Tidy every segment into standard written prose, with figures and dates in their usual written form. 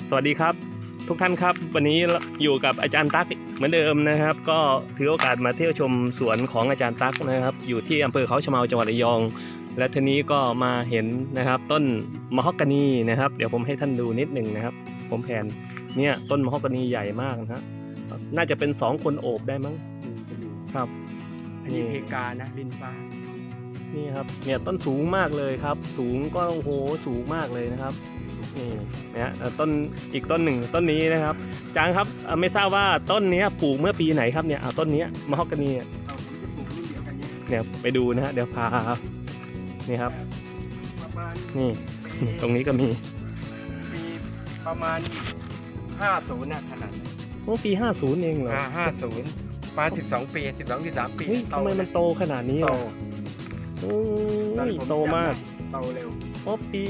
สวัสดีครับทุกท่านครับวันนี้อยู่กับอาจารย์ตั๊กเหมือนเดิมนะครับก็ถือโอกาสมาเที่ยวชมสวนของอาจารย์ตั๊กนะครับอยู่ที่อำเภอเขาชะเมาจังหวัดระยองและทีนี้ก็มาเห็นนะครับต้นมะฮอกกานีนะครับเดี๋ยวผมให้ท่านดูนิดหนึ่งนะครับผมแผนเนี่ยต้นมะฮอกกานีใหญ่มากนะน่าจะเป็น2 คนโอบได้มั้งครับอันนี้เพกานะลินฟ้านี่ครับเนี่ยต้นสูงมากเลยครับสูงก็โอ้โหสูงมากเลยนะครับนี่นะต้นอีกต้นหนึ่งต้นนี้นะครับอาจารย์ครับไม่ทราบว่าต้นนี้ปลูกเมื่อปีไหนครับเนี่ยต้นนี้มะฮอกกานีเนี่ยไปดูนะฮะเดี๋ยวพานี่ครับนี่ตรงนี้ก็มีประมาณ50นะขนาดโอ้ปี50เองเหรอ 50ประมาณ12 ปี13 ปีทำไมมันโตขนาดนี้อ่ะโอ้ยโตมากโตเร็วเพราะปี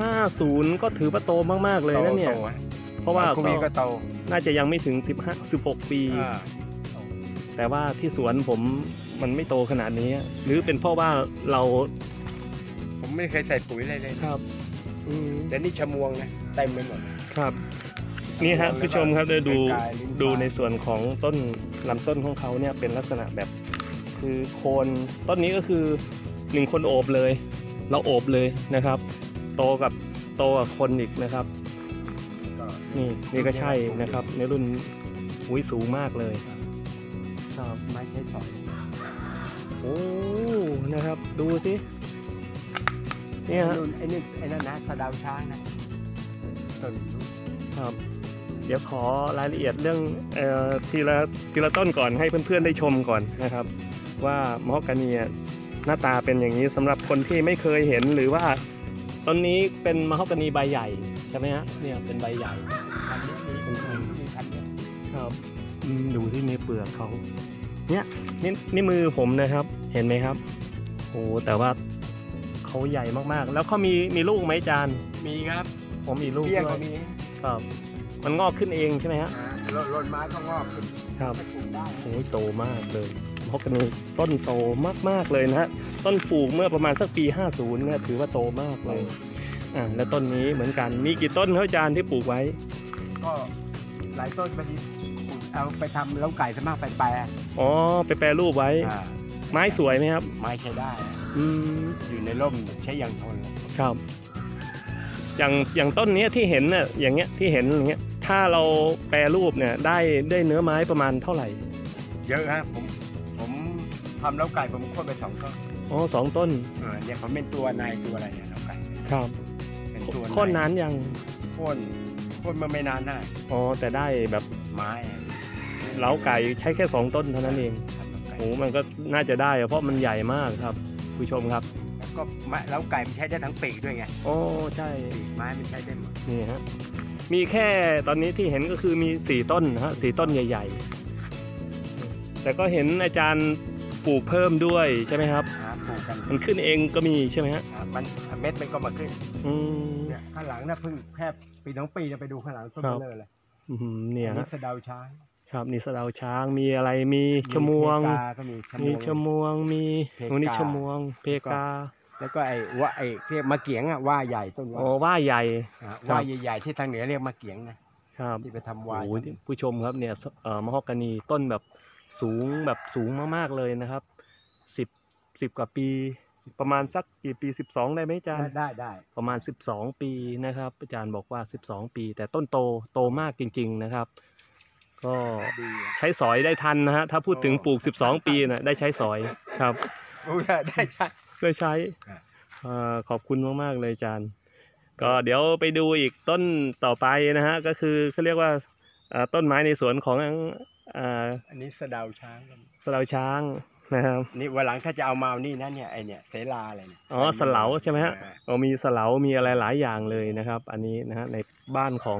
50ก็ถือว่าโตมากๆเลยนะเนี่ยเพราะว่าก็โตน่าจะยังไม่ถึง16 ปีแต่ว่าที่สวนผมมันไม่โตขนาดนี้หรือเป็นเพราะว่าผมไม่เคยใส่ปุ๋ยอะไรเลยครับแต่นี่ชะมวงนะเต็มไปหมดครับนี่ฮะผู้ชมครับดูในส่วนของต้นลำต้นของเขาเนี่ยเป็นลักษณะแบบคือโคนต้นนี้ก็คือ1 คนโอบเลยเราโอบเลยนะครับโตกับคนอีกนะครับนี่ก็ใช่นะครับในรุ่นสูงมากเลยครับไม้ใช้สอยโอ้นะครับดูสิเนี่ยไอ้นั่นนะสะเดาช้างนะต้นครับเดี๋ยวขอรายละเอียดเรื่องทีละต้นก่อนให้เพื่อนๆได้ชมก่อนนะครับว่ามะฮอกกานีหน้าตาเป็นอย่างนี้สำหรับคนที่ไม่เคยเห็นหรือว่าต้นนี้เป็นมะฮอกกานีใบใหญ่ใช่ไหมฮะเนี่ยเป็นใบใหญ่เป็นพันครับดูที่มีเปลือกเขาเนี่ยนี่มือผมนะครับเห็นไหมครับโอ้แต่ว่าเขาใหญ่มากๆแล้วเขามีลูกไหมอาจารย์มีครับผมมีลูกด้วยครับมันงอกขึ้นเองใช่ไหมฮะหล่นไม้ก็งอกขึ้นครับโอ้ยโตมากเลยมะฮอกกานีต้นโตมากๆเลยนะฮะต้นปลูกเมื่อประมาณสักปี50เนี่ยถือว่าโตมากเลยแล้วต้นนี้เหมือนกันมีกี่ต้นครับอาจารย์ที่ปลูกไว้ก็หลายต้นไปเอาไปทำเล้าไก่ซะมากไปแปรอ๋อไปแปรรูปไว้ไม้สวยไหมครับไม้ใช้ได้อยู่ในร่มใช้อย่างทนครับอย่างต้นนี้ที่เห็นเนี่ยอย่างเงี้ยที่เห็นอย่างเงี้ยถ้าเราแปรรูปเนี่ยได้เนื้อไม้ประมาณเท่าไหร่เยอะครับผมทำเล้าไก่ผมโค่นไป2 ต้นอ๋อ2 ต้นเนี่ยผมเป็นตัวนายตัวอะไรเนี่ยเล้าไก่ครับเป็นตัวโค่นนานยังโค่นมาไม่นานได้อ๋อแต่ได้แบบไม้เล้าไก่ใช้แค่2 ต้นเท่านั้นเองโอ้มันก็น่าจะได้เพราะมันใหญ่มากครับผู้ชมครับก็เล้าไก่มันใช้ได้ทั้งปีกด้วยไงโอ้ใช่ไม้มันใช้ได้หมดนี่ฮะมีแค่ตอนนี้ที่เห็นก็คือมี4 ต้นฮะ4 ต้นใหญ่ๆแต่ก็เห็นอาจารย์ปลูกเพิ่มด้วยใช่ไหมครับปลูกกันมันขึ้นเองก็มีใช่ไหมฮะมันเม็ดมันก็มาขึ้นเนี่ยข้างหลังน่ะเพิ่งแค่ปี2 ปีจะไปดูข้างหลังต้นเลยเนี่ยนี่สะเดาช้างครับนี่สะเดาช้างมีอะไรมีชมวงมีชมวงมีนี่ชมวงเพกาแล้วก็เรียกมะเกียงอ่ะว่าใหญ่ต้นว่าว่าใหญ่ว่าใหญ่ๆที่ทางเหนือเรียกมะเกียงนะครับที่ไปทำวายผู้ชมครับเนี่ยมะฮอกกานีต้นแบบสูงมากๆเลยนะครับ10 กว่าปีประมาณสักกี่ปี12ได้ไหมอาจารย์ได้ประมาณ12 ปีนะครับอาจารย์บอกว่า12 ปีแต่ต้นโตมากจริงๆนะครับก็ใช้สอยได้ทันนะฮะถ้าพูดถึงปลูก12 ปีนะได้ใช้สอยครับได้ใช้ขอบคุณมากๆเลยอาจารย์ก็เดี๋ยวไปดูอีกต้นต่อไปนะฮะก็คือเขาเรียกว่าต้นไม้ในสวนของอันนี้สะเดาช้างนะครับนี่วันหลังถ้าจะเอามานี่นะเนี่ยไอเนี่ยเสลาอะไรเนี่ยอ๋อสะเหลาใช่ไหมฮะมีสะเหลามีอะไรหลายอย่างเลยนะครับอันนี้นะฮะในบ้านของ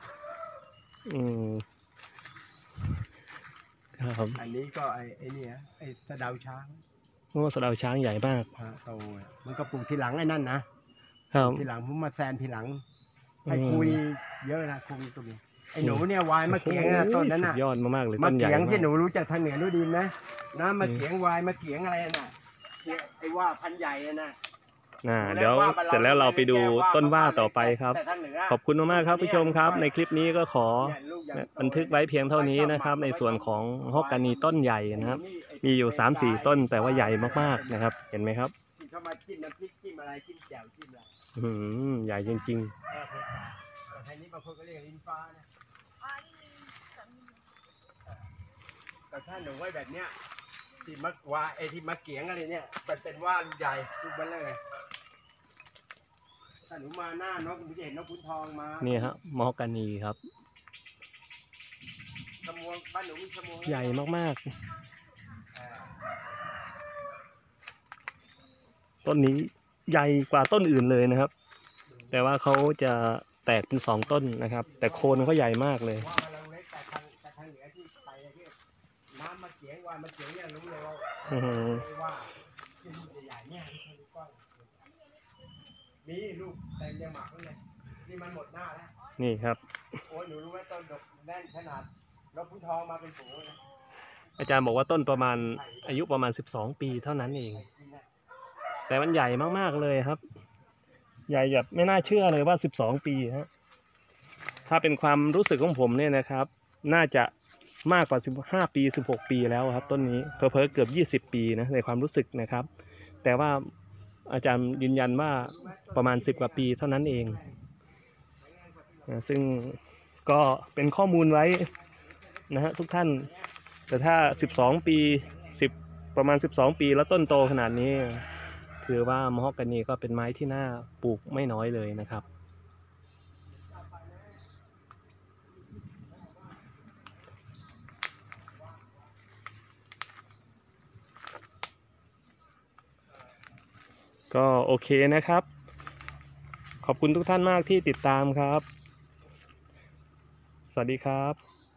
ครับอันนี้ก็ไอเนี่ยไอสะเดาช้างโอ้สะเดาช้างใหญ่มากโตมันก็ปลูกทีหลังไอ้นั่นนะครับทีหลังผมมาแซนทีหลังให้คุยเยอะนะคุยตรงนี้ไอ้หนูเนี่ยวายมะเกียงต้นนั้นน่ะยอดมากเลยมะเกียงที่หนูรู้จักทางเหนือรู้ดีนะมะเกียงวายมะเกียงอะไรน่ะไอ้ว่าพันใหญ่นะเดี๋ยวเสร็จแล้วเราไปดูต้นว่าต่อไปครับแต่ทางเหนืขอบคุณมากๆครับผู้ชมครับ ในคลิปนี้ก็ขอเนี่ยลูกอย่างโตบันทึกไว้เพียงเท่านี้นะครับ ในส่วนของมะฮอกกานีต้นใหญ่นะครับ มีอยู่ 3-4 ต้นแต่ว่าใหญ่มากๆนะครับ เห็นไหมครับที่เขามาจิ้มน้ำพริกจิ้มอะไรจิ้มแจ่วจิ้มอะไรใหญ่จริงแต่ทางนี้บางคนก็เรียกลิ้นฟ้านะแต่ถ้าหนูไว้แบบเนี้ยที่มักว่าไอ้ที่มักเกียงอะไรเนี่ยมันเป็นว่าลูกใหญ่ลูกเบลเลอร์ถ้าหนูมาหน้านกหนูจะเห็นนกขุนทองมาๆนี่ฮะมะฮอกกานีครับชะมวงบ้านหนูมีชะมวงใหญ่มากๆ ต้นนี้ใหญ่กว่าต้นอื่นเลยนะครับ แต่ว่าเขาจะแตกเป็น2 ต้นนะครับ แต่โคนเขาใหญ่มากเลยว่าเราเล็กแต่ทางเหนือที่ไปที่น้ำมาเกียงว่ามาเกียงเนี่ยรู้เลยว่า ว่าที่ลูกใหญ่ๆเนี่ยที่ลูกก้อนมีลูกเต็มยังหมักเลยนี่มันหมดหน้าแล้วนี่ครับโอ้ยหนูรู้ไหมต้นดกแน่นขนาดนกขุนทองมาเป็นฝูงเลยอาจารย์บอกว่าต้นประมาณอายุประมาณ12 ปีเท่านั้นเอง แต่มันใหญ่มากๆเลยครับ ใหญ่แบบไม่น่าเชื่อเลยว่า12 ปีฮะถ้าเป็นความรู้สึกของผมเนี่ยนะครับ น่าจะมากกว่า15 ปี16 ปีแล้วครับต้นนี้เผลอๆเกือบ20 ปีนะในความรู้สึกนะครับ แต่ว่าอาจารย์ยืนยันว่าประมาณ10 กว่าปีเท่านั้นเองนะซึ่งก็เป็นข้อมูลไว้นะฮะทุกท่านแต่ถ้า12 ปีประมาณ12 ปีแล้วต้นโตขนาดนี้ถือว่ามะฮอกกานีก็เป็นไม้ที่น่าปลูกไม่น้อยเลยนะครับก็โอเคนะครับ ขอบคุณทุกท่านมากที่ติดตามครับสวัสดีครับ